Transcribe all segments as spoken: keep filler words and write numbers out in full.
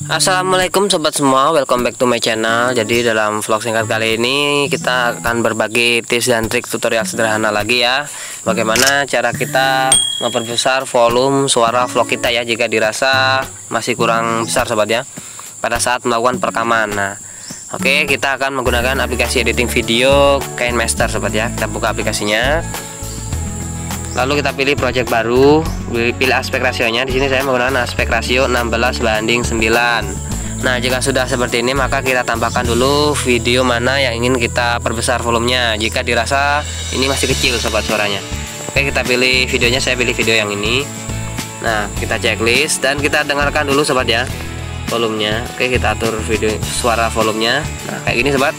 Assalamualaikum sobat semua, welcome back to my channel. Jadi dalam vlog singkat kali ini kita akan berbagi tips dan trik tutorial sederhana lagi ya, bagaimana cara kita memperbesar volume suara vlog kita ya, jika dirasa masih kurang besar sobat ya, pada saat melakukan perekaman. Nah, oke, kita akan menggunakan aplikasi editing video KineMaster sobat ya. Kita buka aplikasinya, lalu kita pilih project baru, pilih aspek rasionya. Di sini saya menggunakan aspek rasio enam belas banding sembilan. Nah, jika sudah seperti ini, maka kita tambahkan dulu video mana yang ingin kita perbesar volumenya. Jika dirasa ini masih kecil sobat suaranya, oke, kita pilih videonya. Saya pilih video yang ini. Nah, kita checklist dan kita dengarkan dulu sobat ya volumenya. Oke, kita atur video suara volumenya. Nah, kayak gini sobat.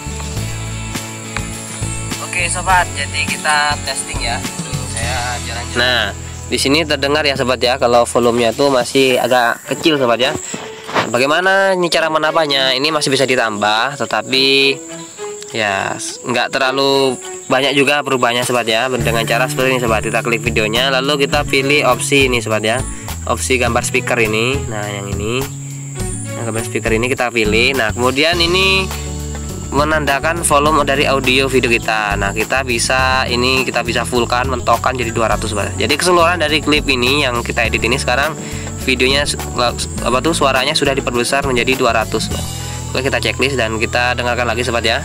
Oke sobat, jadi kita testing ya. Jalan-jalan. Nah, di sini terdengar ya sobat ya, kalau volumenya tuh masih agak kecil sobat ya. Bagaimana ini cara menambahnya? Ini masih bisa ditambah, tetapi ya nggak terlalu banyak juga perubahannya sobat ya. Dengan cara seperti ini sobat, kita klik videonya, lalu kita pilih opsi ini sobat ya, opsi gambar speaker ini. Nah, yang ini, nah, gambar speaker ini kita pilih. Nah, kemudian ini menandakan volume dari audio video kita. Nah, kita bisa ini kita bisa fullkan, mentokkan jadi dua ratus sobat. Jadi keseluruhan dari klip ini yang kita edit ini sekarang videonya apa tuh suaranya sudah diperbesar menjadi dua ratus sobat. Oke, kita checklist dan kita dengarkan lagi sobat ya.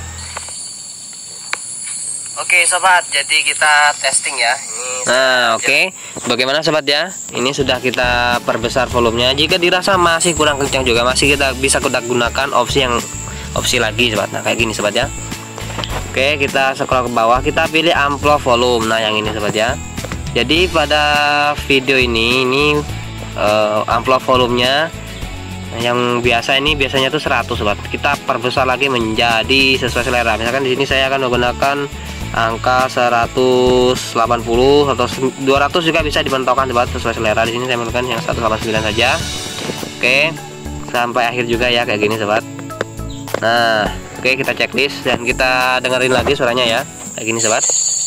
Oke sobat, jadi kita testing ya. Ini nah, oke. Okay. Bagaimana sobat ya? Ini sudah kita perbesar volumenya. Jika dirasa masih kurang kencang juga, masih kita bisa kita gunakan opsi yang opsi lagi sobat. Nah, kayak gini sobat ya. Oke, kita scroll ke bawah, kita pilih amplop volume. Nah, yang ini sobat ya. Jadi pada video ini ini uh, amplop volumenya yang biasa ini biasanya tuh seratus sobat. Kita perbesar lagi menjadi sesuai selera. Misalkan di sini saya akan menggunakan angka seratus delapan puluh atau dua ratus juga bisa dimentokkan sobat, sesuai selera. Di sini saya menggunakan yang seratus delapan puluh sembilan saja. Oke, sampai akhir juga ya, kayak gini sobat. Nah, oke, kita checklist dan kita dengerin lagi suaranya ya, kayak gini sobat.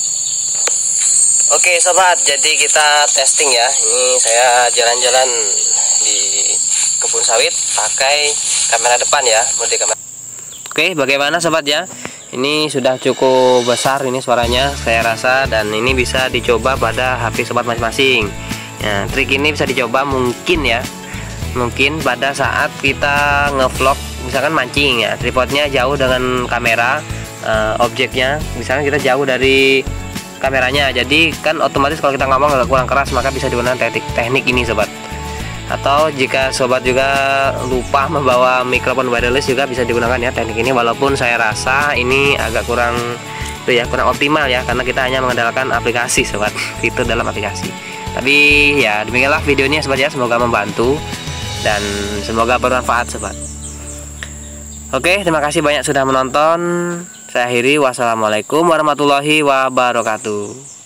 Oke sobat, jadi kita testing ya. Ini saya jalan-jalan di kebun sawit pakai kamera depan ya, mode kamera. Oke, bagaimana sobat ya? Ini sudah cukup besar ini suaranya saya rasa, dan ini bisa dicoba pada H P sobat masing-masing. Nah, trik ini bisa dicoba mungkin ya, mungkin pada saat kita ngevlog, misalkan mancing ya, tripodnya jauh dengan kamera, uh, objeknya misalkan kita jauh dari kameranya, jadi kan otomatis kalau kita ngomong agak kurang keras, maka bisa digunakan teknik teknik ini sobat. Atau jika sobat juga lupa membawa mikrofon wireless, juga bisa digunakan ya teknik ini, walaupun saya rasa ini agak kurang itu ya, kurang optimal ya, karena kita hanya mengandalkan aplikasi sobat, fitur dalam aplikasi. Tapi ya demikianlah videonya sobat ya, semoga membantu dan semoga bermanfaat sobat. Oke, terima kasih banyak sudah menonton. Saya akhiri, wassalamualaikum warahmatullahi wabarakatuh.